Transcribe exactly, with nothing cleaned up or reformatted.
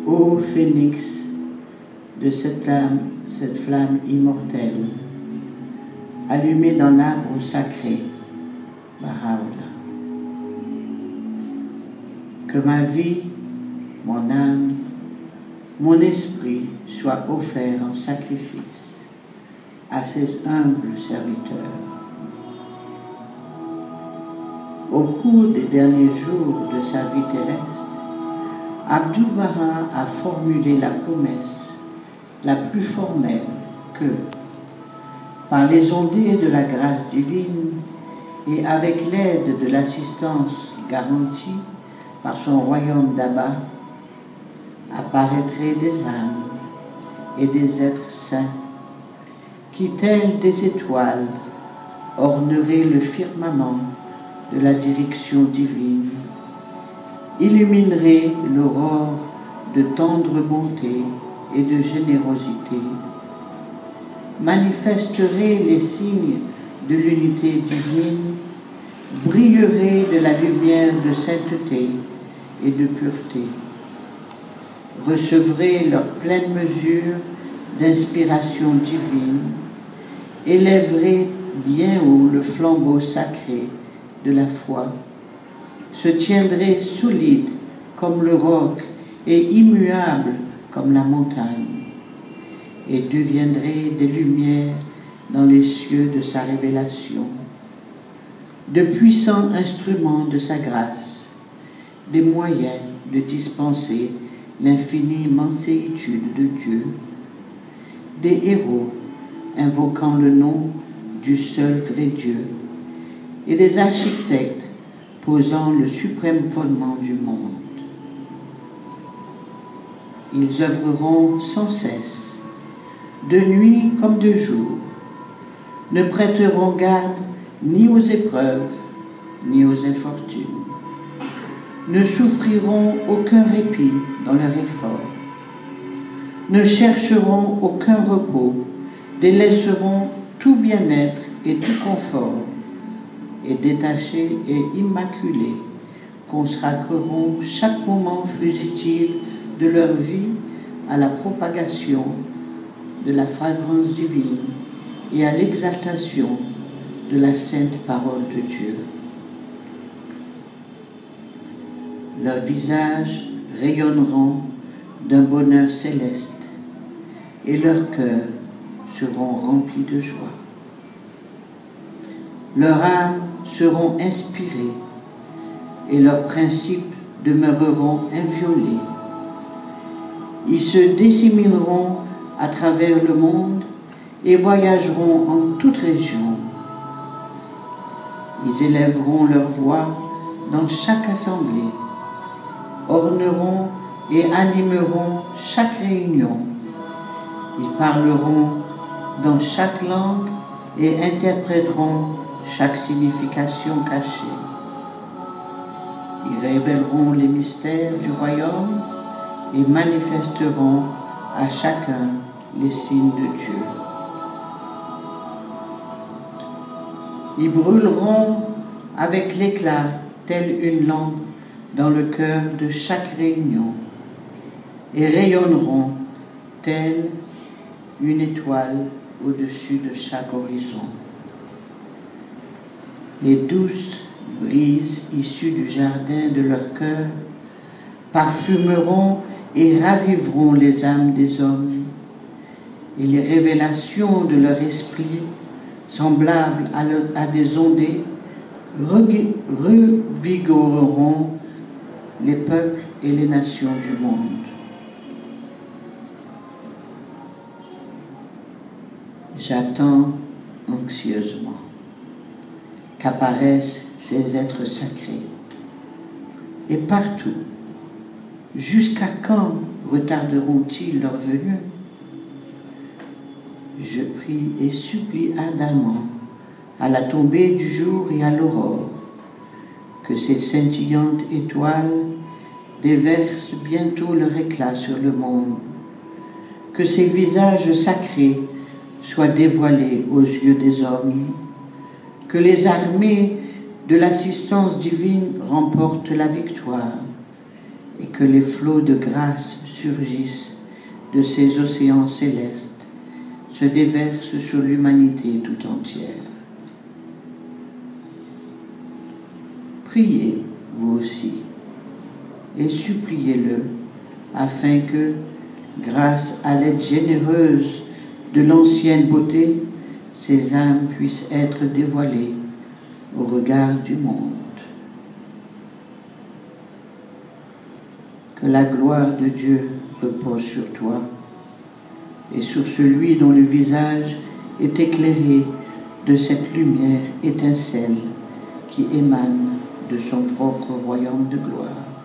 ô phénix de cette âme, cette flamme immortelle, allumée dans l'arbre sacré, Baha'u'llah. Que ma vie, mon âme, mon esprit soient offerts en sacrifice à ces humbles serviteurs. Au cours des derniers jours de sa vie terrestre, Abdu'l-Baha a formulé la promesse la plus formelle que, par les ondées de la grâce divine et avec l'aide de l'assistance garantie par son royaume d'Abba, apparaîtraient des âmes et des êtres saints qui, tels des étoiles, orneraient le firmament de la direction divine, illumineraient l'aurore de tendre bonté et de générosité, manifesteraient les signes de l'unité divine, brilleraient de la lumière de sainteté et de pureté, recevraient leur pleine mesure d'inspiration divine, élèveraient bien haut le flambeau sacré de la foi, se tiendraient solides comme le roc et immuables comme la montagne, et deviendraient des lumières dans les cieux de sa révélation, de puissants instruments de sa grâce, des moyens de dispenser l'infinie manséitude de Dieu, des héros invoquant le nom du seul vrai Dieu, et des architectes posant le suprême fondement du monde. Ils œuvreront sans cesse, de nuit comme de jour, ne prêteront garde ni aux épreuves, ni aux infortunes, ne souffriront aucun répit dans leur effort, ne chercheront aucun repos, délaisseront tout bien-être et tout confort, et détachés et immaculés, consacreront chaque moment fugitif de leur vie à la propagation de la fragrance divine et à l'exaltation de la sainte parole de Dieu. Leurs visages rayonneront d'un bonheur céleste et leurs cœurs seront remplis de joie. Leurs âmes seront inspirées et leurs principes demeureront inviolés. Ils se dissémineront à travers le monde et voyageront en toute région. Ils élèveront leur voix dans chaque assemblée, orneront et animeront chaque réunion. Ils parleront dans chaque langue et interpréteront chaque signification cachée. Ils révéleront les mystères du royaume et manifesteront à chacun les signes de Dieu. Ils brûleront avec l'éclat telle une lampe dans le cœur de chaque réunion et rayonneront telle une étoile au-dessus de chaque horizon. Les douces brises issues du jardin de leur cœur parfumeront et raviveront les âmes des hommes, et les révélations de leur esprit, semblables à, le, à des ondées, revigoreront les peuples et les nations du monde. J'attends anxieusement qu'apparaissent ces êtres sacrés. Et partout, jusqu'à quand retarderont-ils leur venue? Je prie et supplie ardemment, à la tombée du jour et à l'aurore, que ces scintillantes étoiles déversent bientôt leur éclat sur le monde, que ces visages sacrés soient dévoilés aux yeux des hommes, que les armées de l'assistance divine remportent la victoire et que les flots de grâce surgissent de ces océans célestes, se déversent sur l'humanité tout entière. Priez, vous aussi, et suppliez-le, afin que, grâce à l'aide généreuse de l'ancienne beauté, ces âmes puissent être dévoilées au regard du monde. Que la gloire de Dieu repose sur toi et sur celui dont le visage est éclairé de cette lumière étincelle qui émane de son propre royaume de gloire.